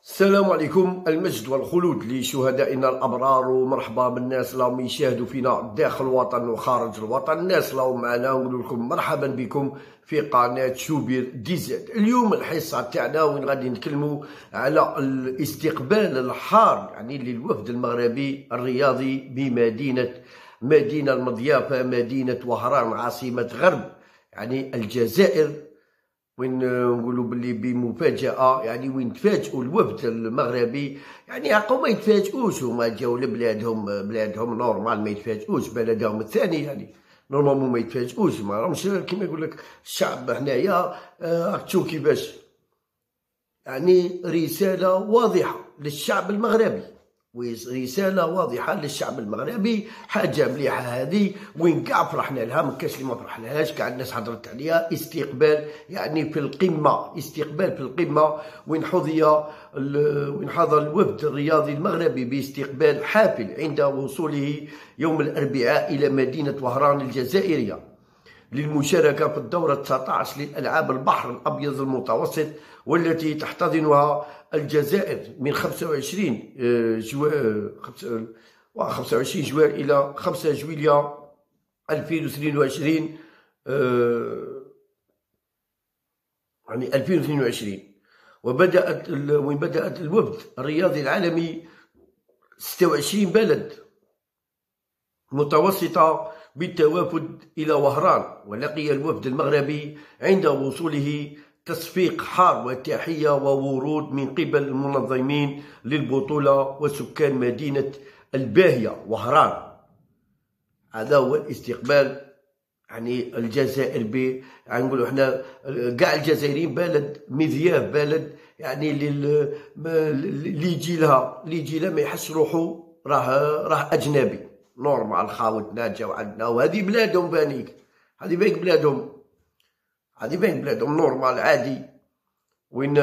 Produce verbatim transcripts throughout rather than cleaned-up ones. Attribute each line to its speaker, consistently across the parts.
Speaker 1: السلام عليكم. المجد والخلود لشهدائنا الأبرار، ومرحبا بالناس اللي راهم يشاهدوا فينا داخل الوطن وخارج الوطن. الناس اللي راهم معنا نقول لكم مرحبا بكم في قناة شوبير دي زد. اليوم الحصة تاعنا وين غادي نتكلموا على الاستقبال الحار يعني للوفد المغربي الرياضي بمدينة مدينة المضيافة، مدينة وهران عاصمة غرب يعني الجزائر، وين نقولوا باللي بمفاجأة يعني وين تفاجئوا الوفد المغربي. يعني عقو ما يتفاجئوش، هما جاو لبلادهم بلادهم نورمال، ما يتفاجئوش بلدهم الثاني يعني نورمالمون ما يتفاجئوش. ما راهمش كيما يقول لك الشعب هنايا. راك تشوف كيفاش يعني رسالة واضحة للشعب المغربي، رسالة واضحة للشعب المغربي. حاجة مليحة هذه وين كاع فرحنا لها، ما كاش اللي ما فرحناهاش، كاع الناس حضرت عليها. استقبال يعني في القمة، استقبال في القمة وين حظي وين حظى الوفد الرياضي المغربي باستقبال حافل عند وصوله يوم الأربعاء إلى مدينة وهران الجزائرية للمشاركة في الدورة تسعة عشر للألعاب البحر الأبيض المتوسط، والتي تحتضنها الجزائر من خمسة وعشرين جوار خمسة وعشرين جوار إلى خمسة جويلية ألفين واثنين وعشرين يعني ألفين واثنين وعشرين. وبدأت وين بدأت الوفد الرياضي العالمي ستة وعشرين بلد متوسطة بالتوافد إلى وهران، ولقي الوفد المغربي عند وصوله تصفيق حار وتحية وورود من قبل المنظمين للبطولة وسكان مدينة الباهية وهران. هذا هو الاستقبال يعني الجزائر ب يعني نقولوا احنا كاع الجزائريين بلد مذياف، بلد يعني اللي يجي لها اللي يجي لها ما يحس روحو راه راه اجنبي نورمال. خاوتنا جاو عندنا وهذه بلادهم بانيك، هذه بانك بلادهم، هذه بانك بلادهم نورمال عادي. وين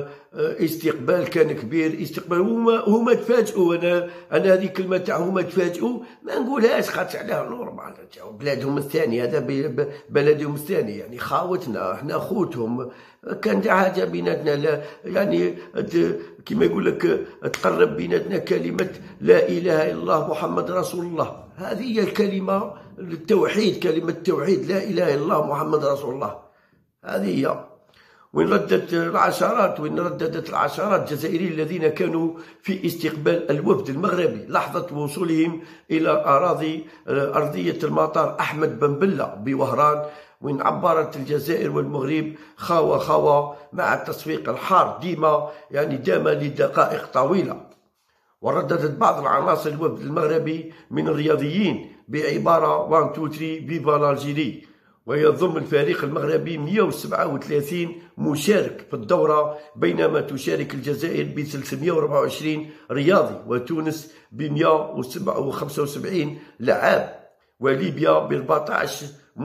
Speaker 1: استقبال كان كبير، استقبال هما هما تفاجئوا. انا انا هذه الكلمه تاع هما تفاجئوا ما نقولهاش، خاطر عليها نورمال، جاو بلادهم الثاني، هذا بلدهم الثاني يعني خاوتنا، احنا خوتهم. كان حاجه بيناتنا لا يعني كما يقول لك تقرب بيناتنا كلمه لا اله الا الله محمد رسول الله. هذه هي الكلمه التوحيد، كلمه التوحيد لا اله الا الله محمد رسول الله. هذه هي وين ردت العشرات وين رددت العشرات الجزائريين الذين كانوا في استقبال الوفد المغربي لحظة وصولهم إلى أراضي أرضية المطار أحمد بن بلة بوهران، وين عبرت الجزائر والمغرب خاوة خاوة مع التصفيق الحار ديما يعني دام لدقائق طويلة. ورددت بعض العناصر الوفد المغربي من الرياضيين بعبارة واحد اثنين ثلاثة فيفا لالجيري. ويضم الفريق المغربي مئة وسبعة وثلاثين مشارك في الدورة، بينما تشارك الجزائر ب ثلاثمئة وأربعة وعشرين رياضي، وتونس ب مئة وخمسة وسبعين لاعب، وليبيا ب أربعة عشر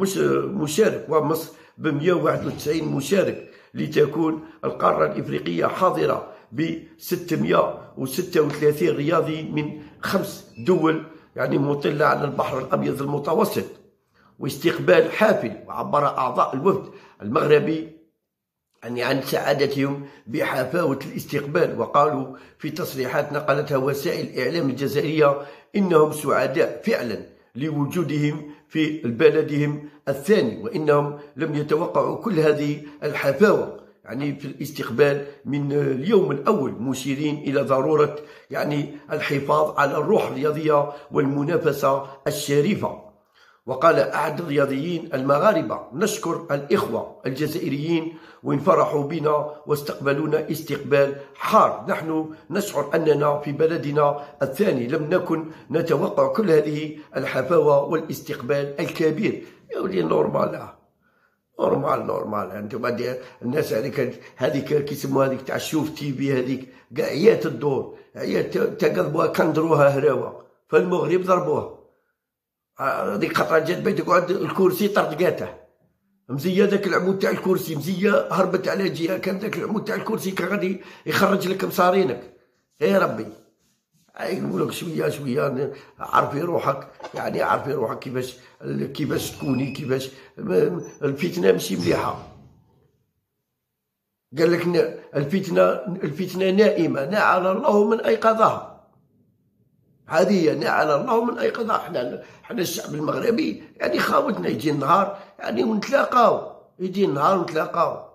Speaker 1: مشارك، ومصر ب مئة وواحد وتسعين مشارك، لتكون القارة الإفريقية حاضرة ب ستمئة وستة وثلاثين رياضي من خمس دول يعني مطلة على البحر الأبيض المتوسط. واستقبال حافل، وعبر أعضاء الوفد المغربي يعني عن سعادتهم بحفاوة الاستقبال، وقالوا في تصريحات نقلتها وسائل الإعلام الجزائرية إنهم سعداء فعلا لوجودهم في بلدهم الثاني، وإنهم لم يتوقعوا كل هذه الحفاوة يعني في الاستقبال من اليوم الأول، مشيرين إلى ضرورة يعني الحفاظ على الروح الرياضية والمنافسة الشريفة. وقال أحد الرياضيين المغاربة: نشكر الإخوة الجزائريين وإن فرحوا بنا واستقبلونا استقبال حار. نحن نشعر أننا في بلدنا الثاني، لم نكن نتوقع كل هذه الحفاوة والاستقبال الكبير. يا ولي نورمال نورمال نورمال. انتم الناس هذيك هذيك كيسموها هذيك تاع شوف تي في، هذيك كاع عيات الدور، عيات تقضبوها كندروها هراوه، فالمغرب ضربوها. هذيك خطره جات بيت يقعد الكرسي طردقاته مزيه، ذاك العمود تاع الكرسي مزيه هربت على جهه، كان ذاك العمود تاع الكرسي كان غادي يخرج لك مصارينك. يا ربي يقول لك شويه شويه عرفي روحك، يعني عرفي روحك كيفاش كيفاش تكوني، كيفاش الفتنه ماشي مليحه. قال لك الفتنة الفتنة نائمة، نعل الله من أيقظها. هذه هي، نعل الله من أيقظها. حنا حنا الشعب المغربي يعني خاوتنا يجي النهار يعني ونتلاقاو، يجي النهار ونتلاقاو.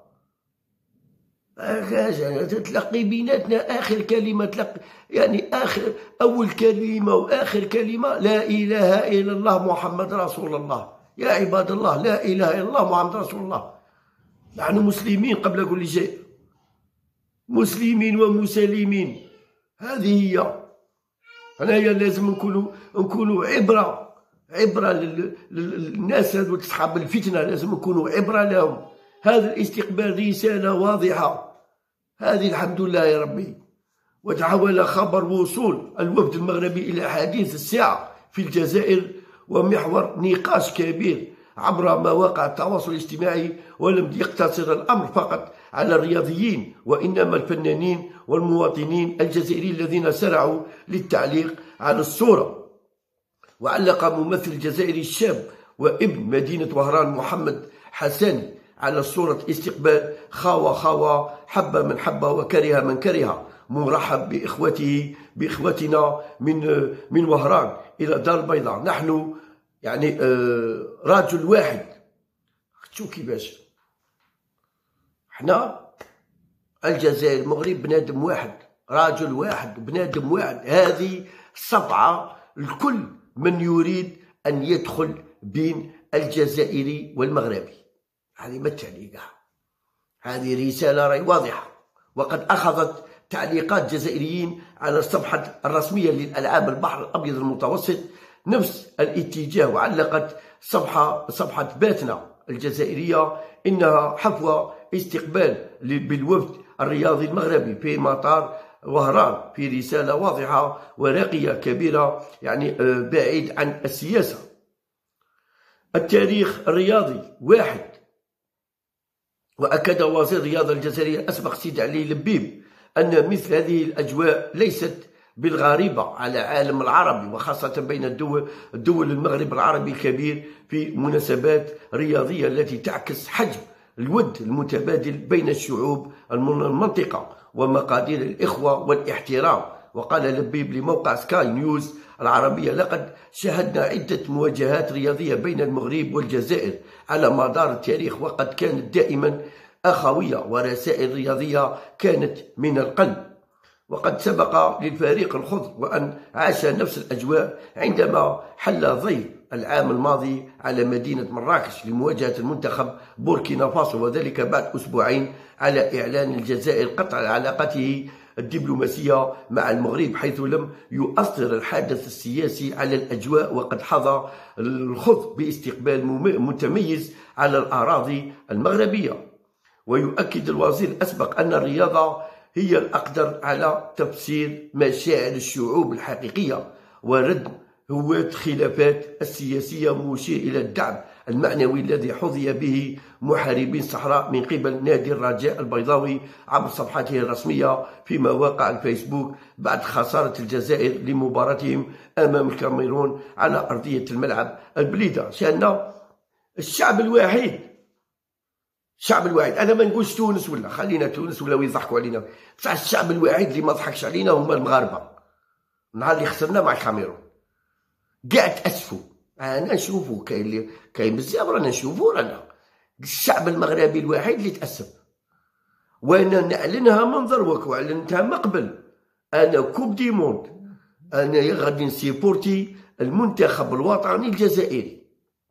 Speaker 1: تلقي بيناتنا آخر كلمة، تلقي يعني آخر أول كلمة وآخر كلمة لا إله إلا الله محمد رسول الله. يا عباد الله، لا إله إلا الله محمد رسول الله. نحن مسلمين قبل كل شيء، مسلمين ومسالمين. هذه هي. هنايا لازم نكونوا نكونوا عبرة، عبرة للناس هذو أصحاب الفتنة، لازم نكونوا عبرة لهم. هذا الاستقبال رسالة واضحة. هذه الحمد لله يا ربي. وتحول خبر وصول الوفد المغربي إلى حديث الساعة في الجزائر ومحور نقاش كبير عبر مواقع التواصل الاجتماعي، ولم يقتصر الأمر فقط على الرياضيين، وإنما الفنانين والمواطنين الجزائريين الذين سرعوا للتعليق على الصورة. وعلق ممثل جزائري شاب وابن مدينة وهران محمد حسن على صورة استقبال خاوة خاوة، حب من حب وكره من كره، مرحب بإخوته بإخوتنا من من وهران إلى دار البيضاء. نحن يعني راجل واحد. شوف كيفاش حنا الجزائر المغرب بنادم واحد، راجل واحد، بنادم واحد. هذه صفعة لكل من يريد أن يدخل بين الجزائري والمغربي. هذه ما التعليقة، هذه رسالة راهي واضحة. وقد أخذت تعليقات جزائريين على الصفحة الرسمية للألعاب البحر الأبيض المتوسط نفس الاتجاه، وعلقت صفحة صفحة باتنا الجزائرية إنها حفوة استقبال بالوفد الرياضي المغربي في مطار وهران، في رسالة واضحة وراقية كبيرة، يعني بعيد عن السياسة. التاريخ الرياضي واحد. وأكد وزير الرياضة الجزائري الأسبق سيد علي لبيب أن مثل هذه الأجواء ليست بالغريبة على العالم العربي، وخاصة بين الدول الدول المغرب العربي الكبير، في مناسبات رياضية التي تعكس حجم الود المتبادل بين الشعوب المنطقة ومقادير الإخوة والاحترام. وقال لبيب لموقع سكاي نيوز العربية: لقد شاهدنا عدة مواجهات رياضية بين المغرب والجزائر على مدار التاريخ، وقد كانت دائما أخوية ورسائل رياضية كانت من القلب. وقد سبق للفريق الخضر وأن عاش نفس الأجواء عندما حل ضيف العام الماضي على مدينة مراكش لمواجهة المنتخب بوركينا فاسو، وذلك بعد أسبوعين على إعلان الجزائر قطع علاقته الدبلوماسية مع المغرب، حيث لم يؤثر الحادث السياسي على الأجواء. وقد حظى الخضر باستقبال متميز على الأراضي المغربية. ويؤكد الوزير الأسبق أن الرياضة هي الأقدر على تفسير مشاعر الشعوب الحقيقية ورد هوات خلافات السياسية، مشير إلى الدعم المعنوي الذي حظي به محاربين الصحراء من قبل نادي الرجاء البيضاوي عبر صفحته الرسمية في مواقع الفيسبوك بعد خسارة الجزائر لمباراتهم أمام الكاميرون على أرضية الملعب البليدة. شأن الشعب الواحد، الشعب الواحد. أنا ما نقولش تونس ولا خلينا تونس ولا يضحكوا علينا، بصح الشعب الواحد اللي ما ضحكش علينا هما المغاربة. النهار اللي خسرنا مع الكاميرون كاع تأسفوا. أنا نشوفو كاين اللي كاين بزاف رانا نشوفو، رانا الشعب المغربي الواحد اللي تأسف. وأنا نعلنها من ذروك وأعلنتها من قبل. أنا كوب دي موند، أنا غادي نسيبورتي المنتخب الوطني الجزائري.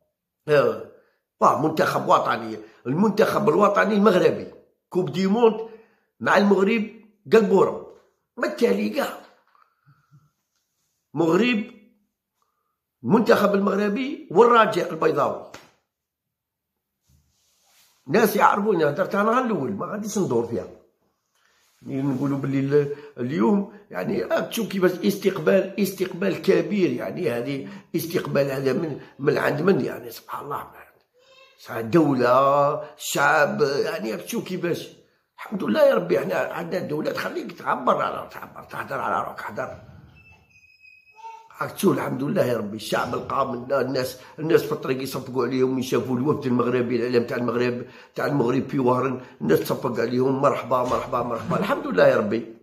Speaker 1: آه. منتخب وطني، المنتخب الوطني المغربي، كوب دي موند مع المغرب قلبورة. بالتالي كاع مغرب، المنتخب المغربي والرجاء البيضاوي. ناس يعرفوني، هدرت انا الاول ما غاديش ندور فيها. نقولوا باللي اليوم يعني تشوف كيفاش استقبال استقبال كبير، يعني هذه استقبال هذا من من عند من يعني سبحان الله، الدولة الشعب، يعني تشوف كيفاش. الحمد لله يا ربي احنا عندنا الدولة تخليك تعبر على تعبر تهدر على روحك، حضر عرفتوا الحمد لله يا ربي. الشعب لقى من الناس الناس في الطريق يصفقوا عليهم، يشافوا الوفد المغربي الاعلام تاع المغرب تاع المغرب في وهران، الناس تصفق عليهم مرحبا مرحبا مرحبا. الحمد لله يا ربي.